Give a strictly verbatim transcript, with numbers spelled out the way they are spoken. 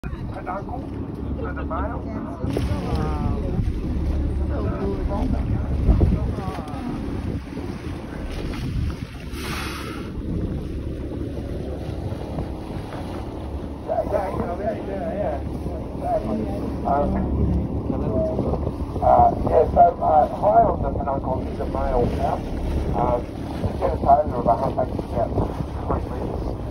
Peduncle for the male. Wow. So good. Yeah, yeah, yeah, yeah, yeah. Exactly. Um, uh, yeah, so uh, high on the peduncle is a male pouch. Um, the genitalia of a humpback is about three metres.